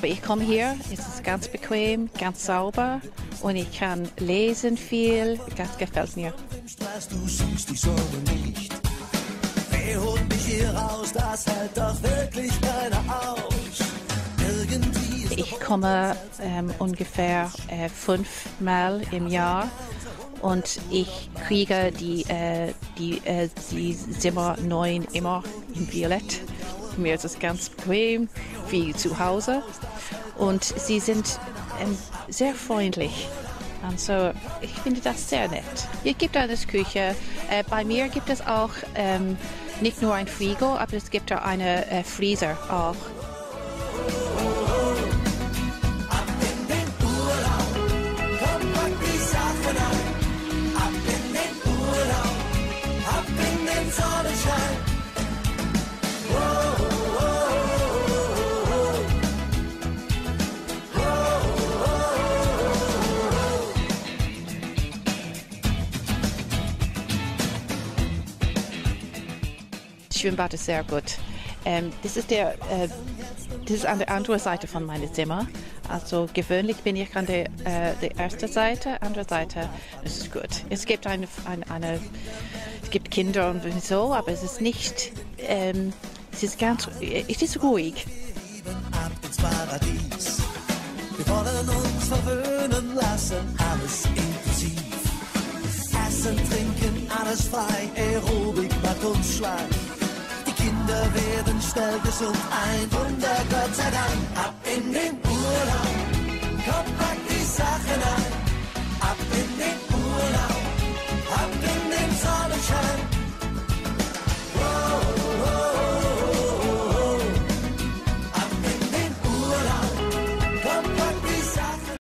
Aber ich komme hier, es ist ganz bequem, ganz sauber und ich kann lesen viel. Das gefällt mir. Du siehst die Sonne nicht. Wer holt mich hier raus? Das hält doch wirklich keiner aus. Irgendwie Ich komme ungefähr 5-mal im Jahr und ich kriege die Zimmer 9 immer in Violett. Mir ist es ganz bequem, wie zu Hause. Und sie sind sehr freundlich. Also ich finde das sehr nett. Es gibt eine Küche. Bei mir gibt es auch nicht nur ein Frigo, aber es gibt auch einen Freezer auch. ab in den Urlaub. Komm, pack die Sachen ein. Ab in den Urlaub. Ab in den Sonnenschein. Das Schwimmbad ist sehr gut. Das ist an der anderen Seite von meinem Zimmer. Also gewöhnlich bin ich an der ersten Seite, andere Seite ist es gut. Es gibt es gibt Kinder und so, aber es ist nicht, es ist ruhig. Ab ins Paradies. Wir wollen uns verwöhnen lassen, alles inklusiv. Essen, trinken, alles frei, Aerobik macht uns schlank. Die Kinder werden schnell gesund, ein Wunder, Gott sei Dank. Ab in den Urlaub, komm, pack die Sachen ein.